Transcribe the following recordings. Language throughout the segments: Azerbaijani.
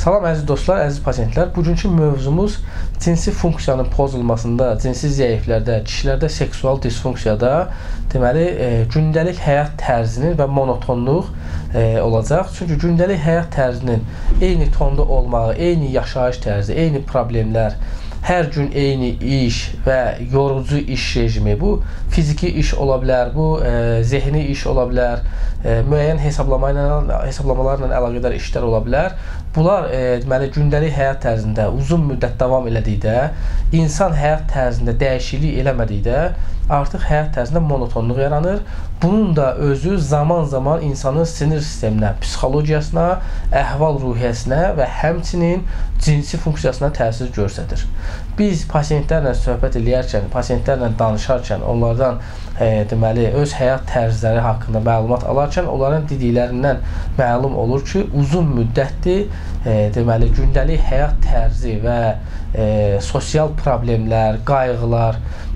Salam əziz dostlar, əziz pasientlər. Bugünkü mövzumuz cinsi funksiyanın pozulmasında, cinsi zəiflərdə, kişilərdə seksual disfunksiyada deməli gündəlik həyat tərzinin və monotonluq olacaq. Çünki gündəlik həyat tərzinin eyni tonda olmağı, eyni yaşayış tərzi, eyni problemlər, hər gün eyni iş və yorucu iş rejimi, bu fiziki iş ola bilər, bu zehni iş ola bilər, müəyyən hesablamalarla əlaqədar işlər ola bilər. Bunlar deməli gündəlik həyat tərzində uzun müddət davam elədikdə, insan həyat tərzində dəyişiklik eləmədikdə artıq həyat tərzində monotonluq yaranır. Bunun da özü zaman-zaman insanın sinir sisteminə, psixologiyasına, əhval-ruhiyyəsinə və həmçinin cinsi funksiyasına təsir göstərir. Biz pasientlərlə söhbət edərkən, pasientlərlə danışarkən, onlardan deməli öz həyat tərzləri haqqında məlumat alarkən onların dediklərindən məlum olur ki, uzun müddətdir deməli gündəlik həyat tərzi və sosial problemlər, qayğılar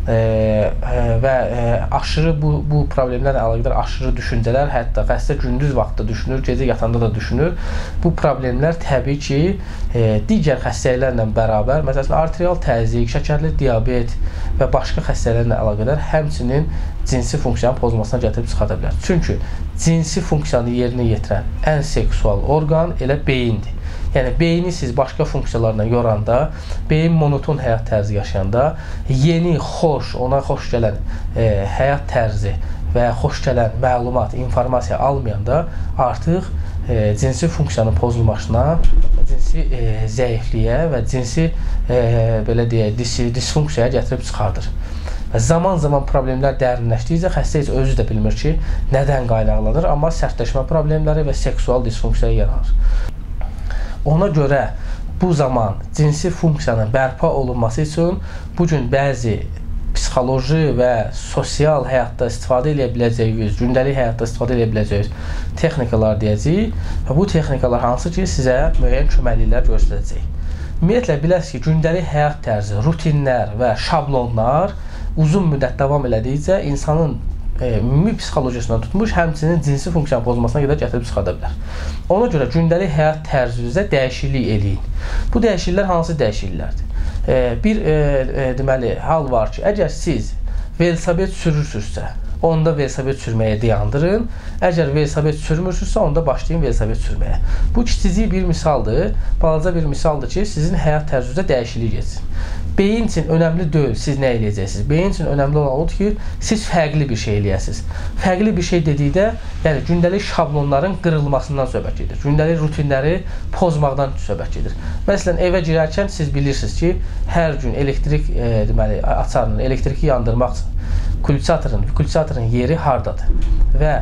və aşırı bu problemlərlə əlaqədar aşırı düşüncələr, hətta xəstə gündüz vaxtda düşünür, gecə yatanda da düşünür. Bu problemlər təbii ki, digər xəstəliklərlə bərabər, məsələn, arterial təzyiq, şəkərli diabet və başqa xəstəliklərlə əlaqədar həmçinin cinsi funksiyanın pozulmasına gətirib çıxarda bilər. Çünki cinsi funksiyanı yerinə yetirən ən seksual orqan elə beyindir. Yəni, beyni siz başqa funksiyalarla yoranda, beyin monoton həyat tərzi yaşayanda, yeni, xoş, ona xoş gələn həyat tərzi və xoş gələn məlumat, informasiya almayanda artıq cinsi funksiyanın pozulmasına, cinsi zəifliyə və cinsi belə deyək, disfunksiyaya gətirib çıxardır. Və zaman-zaman problemlər dərinləşdikcə xəstə heç özü də bilmir ki, nədən qaynaqlanır, amma sərtləşmə problemləri və seksual disfunksiya yaranır. Ona görə bu zaman cinsi funksiyanın bərpa olunması üçün bugün bəzi psixoloji və sosial həyatda istifadə edə biləcəyiniz, gündəlik həyatda istifadə edə biləcəyiniz texnikalar deyəcəyik və bu texnikalar hansı ki, sizə müəyyən köməkliklər göstərəcək. Ümumiyyətlə, biləsiniz ki, gündəlik həyat tərzi, rutinlər və şablonlar uzun müddət davam elədikcə insanın ümumi psixologiyasından tutmuş, həmçinin cinsi funksiyanın pozulmasına qədər gətirib çıxarda bilər. Ona görə gündəlik həyat tərzinizdə dəyişiklik eləyin. Bu dəyişikliklər hansı dəyişikliklərdir? Bir deməli hal var ki, əgər siz velosiped sürürsünüzsə, onda velosiped sürməyə dayandırın. Əgər velosiped sürmürsünüzsə, onda başlayın velosiped sürməyə. Bu kiçicik bir misaldır, balaca bir misaldır ki, sizin həyat tərzinizdə dəyişiklik etsin. Beyin üçün önəmli deyil, siz nə eləyəcəksiniz? Beyin üçün önəmli olan odur ki, siz fərqli bir şey eləyəsiniz. Fərqli bir şey dedikdə, yəni gündəlik şablonların qırılmasından söhbət gedir. Gündəlik rutinləri pozmaqdan söhbət gedir. Məsələn, evə girərkən siz bilirsiniz ki, hər gün elektrik deməli açarını, elektriki yandırmaq üçün kultisatorun yeri hardadır və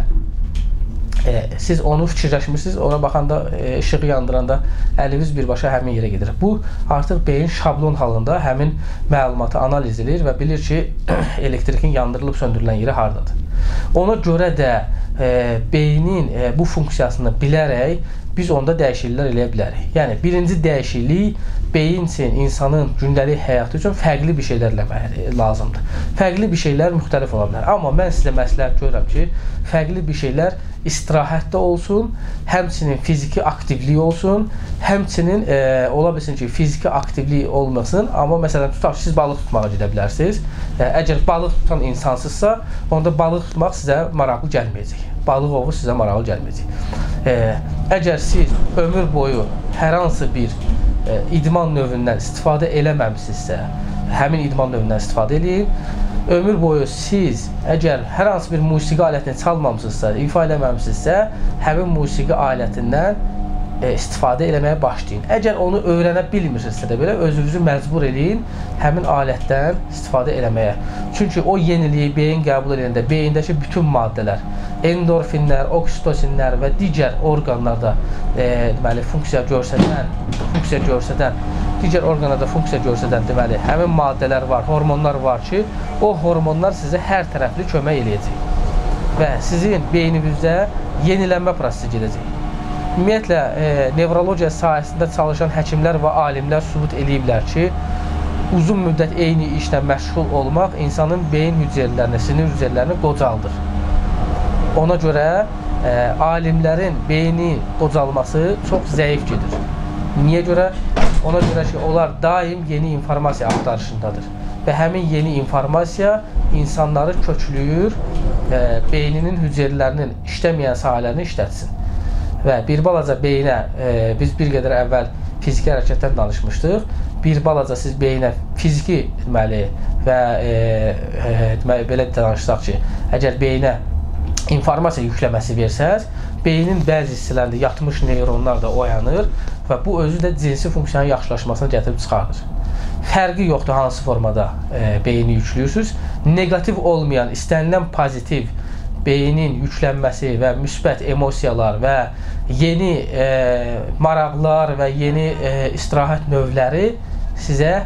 siz onu fikirləşmirsiniz, ona baxanda, işığı yandıranda əliniz birbaşa həmin yerə gedir. Bu, artıq beyin şablon halında həmin məlumatı analiz edir və bilir ki, elektrikin yandırılıb söndürülən yeri hardadır. Ona görə də beynin bu funksiyasını bilərək biz onda dəyişikliklər eləyə bilərik. Yəni, birinci dəyişiklik beyin üçün, insanın gündəlik həyatı üçün fərqli bir şeylər eləmək lazımdır. Fərqli bir şeylər müxtəlif ola bilər. Amma mən sizə məsləhət görürəm ki, fərqli bir şeylər istirahətdə olsun, həmçinin fiziki aktivlik olsun, həmçinin ola bilsin ki, fiziki aktivlik olmasın, amma məsələn, tutaq ki, siz balıq tutmağa gedə bilərsiniz. Əgər balıq tutan insansızsa, onda balıq tutmaq sizə maraqlı gəlməyəcək. Balıq ovu sizə maraqlı gəlməyəcək. Əgər siz ömür boyu hər hansı bir idman növündən istifadə eləməmsinizsə, həmin idman növündən istifadə eləyin. Ömür boyu siz əgər hər hansı bir musiqi alətini çalmamısınızsa, ifa eləməmsinizsə, həmin musiqi alətindən istifadə eləməyə başlayın. Əgər onu öyrənə bilmirsinizsə də belə, özünüzü məcbur eləyin həmin alətdən istifadə eləməyə. Çünki o yeniliyi beyin qəbul edəndə beyindəki bütün maddələr, endorfinlər, oksitosinlər və digər orqanlarda deməli funksiya göstərən, digər orqanlarda funksiya göstərən deməli həmin maddələr var, hormonlar var ki, o hormonlar sizə hər tərəfli kömək eləyəcək və sizin beyninizdə yenilənmə prosesi gedəcək. Ümumiyyətlə, nevrologiya sahəsində çalışan həkimlər və alimlər sübut eləyiblər ki, uzun müddət eyni işlə məşğul olmaq insanın beyin hüceyrələrini, sinir hüceyrələrini qocaldır. Ona görə alimlərin beyni qocalması çox zəif gedir. Niyə görə? Ona görə ki, onlar daim yeni informasiya axtarışındadır. Və həmin yeni informasiya insanları köklüyür, beyninin hüceyrələrinin işləməyən sahələrini işlətsin. Və bir balaca beyinə, biz bir qədər əvvəl fiziki hərəkətdən danışmışdıq. Bir balaca siz beyinə fiziki deməli və belə danışsaq ki, əgər beyinə informasiya yükləməsi versəz, beynin bəzi hissələrində yatmış neyronlar da oyanır və bu özü də cinsi funksiyanın yaxşılaşmasına gətirib çıxardır. Fərqi yoxdur hansı formada beyni yüklüyorsunuz. Negativ olmayan, istənilən pozitiv beynin yüklənməsi və müsbət emosiyalar və yeni maraqlar və yeni istirahət növləri sizə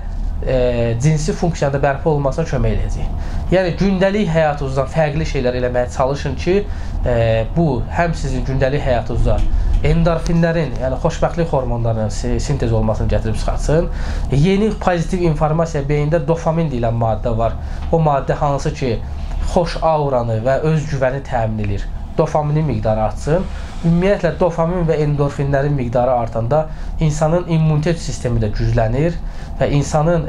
cinsi funksiyada bərpa olmasına kömək edəcək. Yəni, gündəlik həyatınızdan fərqli şeylər eləməyə çalışın ki, bu həm sizin gündəlik həyatınızda endorfinlərin, yəni xoşbəxtlik hormonlarının sintez olmasını gətirib çıxartsın. Yeni pozitiv informasiya beyində dopamin deyilən maddə var. O maddə hansı ki, xoş auranı və öz güvəni təmin edir. Dopaminin miqdarı artsın. Ümumiyyətlə, dopamin və endorfinlərin miqdarı artanda insanın immunitet sistemi də güclənir və insanın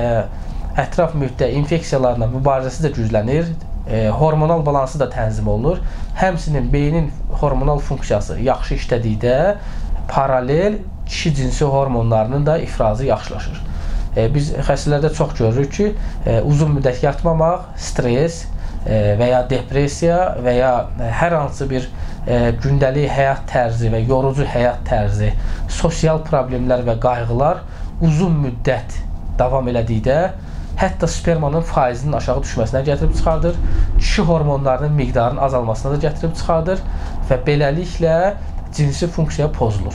ətraf mühitdə infeksiyalarla mübarizəsi də güclənir, hormonal balansı da tənzim olunur. Həmçinin beynin hormonal funksiyası yaxşı işlədikdə paralel kişi cinsi hormonlarının da ifrazı yaxşılaşır. Biz xəstələrdə çox görürük ki, uzun müddət yatmamaq, stres və ya depressiya və ya hər hansı bir gündəlik həyat tərzi və yorucu həyat tərzi, sosial problemlər və qayğılar uzun müddət davam elədikdə hətta spermanın faizinin aşağı düşməsinə gətirib çıxardır, kişi hormonlarının miqdarının azalmasına da gətirib çıxardır və beləliklə cinsi funksiya pozulur.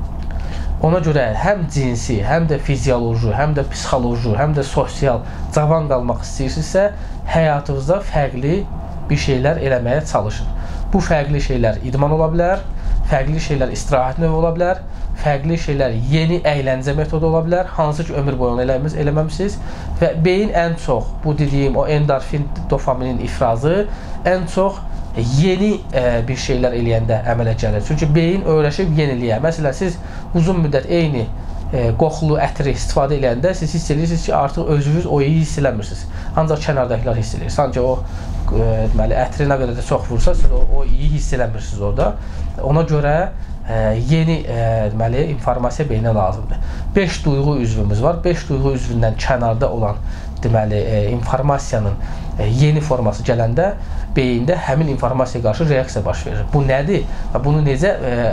Ona görə həm cinsi, həm də fizioloji, həm də psixoloji, həm də sosial cavan qalmaq istəyirsinizsə, həyatınızda fərqli bir şeylər eləməyə çalışın. Bu fərqli şeylər idman ola bilər, fərqli şeylər istirahət növü ola bilər, fərqli şeylər yeni əyləncə metodu ola bilər, hansı ki ömür boyu eləməmisiniz və beyin ən çox, bu dediyim o endorfin, dopaminin ifrazı ən çox yeni bir şeylər eləyəndə əmələ gəlir. Çünki beyin öyrəşib yeniliyə. Məsələn, siz uzun müddət eyni qoxulu ətri istifadə eləyəndə siz hiss edirsiniz ki, artıq özünüz o iyi hiss eləmirsiniz. Ancaq kənardakılar hiss edir. Sanki o ətri nə qədər də çox vursa, siz o iyi hiss eləmirsiniz orada. Ona görə yeni informasiya beyinə lazımdır. 5 duyğu üzvümüz var. 5 duyğu üzvündən kənarda olan informasiyanın yeni forması gələndə beyində həmin informasiya qarşı reaksiya baş verir. Bu nədir və bunu necə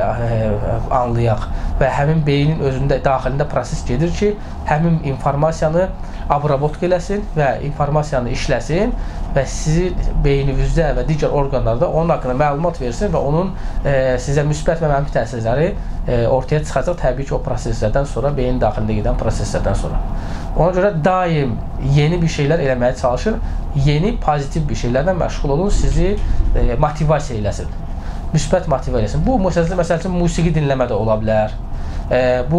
anlayaq və həmin beynin özündə, daxilində proses gedir ki, həmin informasiyanı abrabotq eləsin və informasiyanı işləsin və sizin beyninizdə və digər orqanlarda onun haqqında məlumat versin və onun sizə müsbət və mənfi təsirləri ortaya çıxacaq təbii ki, o proseslərdən sonra, beyin daxilində gedən proseslərdən sonra. Ona görə daim yeni bir şeylər eləməyə çalışır, yeni pozitiv bir şeylərlə məşğul olun, sizi motivasiya eləsin, müsbət motivasiya eləsin. Bu, məsəl üçün, musiqi dinləmə də ola bilər, bu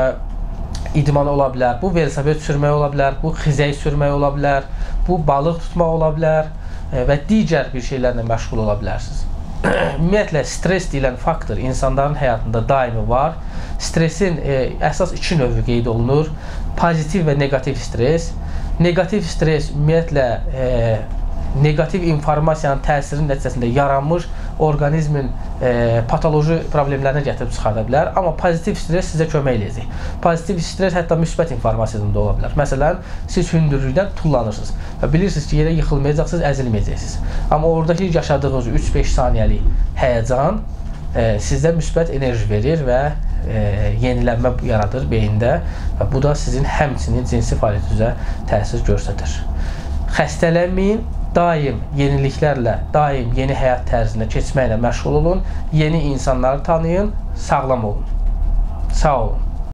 idman ola bilər, bu velosiped sürmək ola bilər, bu xizək sürmək ola bilər, bu balıq tutmaq ola bilər və digər bir şeylərlə məşğul ola bilərsiniz. Ümumiyyətlə, stres deyilən faktor insanların həyatında daimi var. Stresin əsas 2 növü qeyd olunur. Pozitiv və negativ stres. Negativ stres ümumiyyətlə negativ informasiyanın təsirinin nəticəsində yaranmış orqanizmin patoloji problemlərinə gətirib çıxarda bilər. Amma pozitiv stres sizə kömək eləyəcək. Pozitiv stres hətta müsbət informasiyadan da ola bilər. Məsələn, siz hündürlükdən tullanırsınız və bilirsiniz ki, yerə yıxılmayacaqsınız, əzilməyəcəksiniz. Amma oradakı yaşadığınız 3-5 saniyəlik həyəcan sizdə müsbət enerji verir və yenilənmə yaradır beyində və bu da sizin həmçinin cinsi fəaliyyətinizə təsir göstərir. Xəstələnməyin, daim yeniliklərlə, daim yeni həyat tərzinə keçməklə məşğul olun, yeni insanları tanıyın, sağlam olun. Sağ olun.